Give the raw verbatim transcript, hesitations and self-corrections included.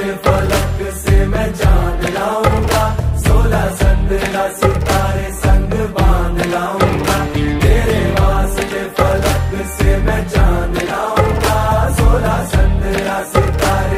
फलक से मैं जान लाऊंगा, सोलह संद्रा सितारे संग बांध लाऊंगा।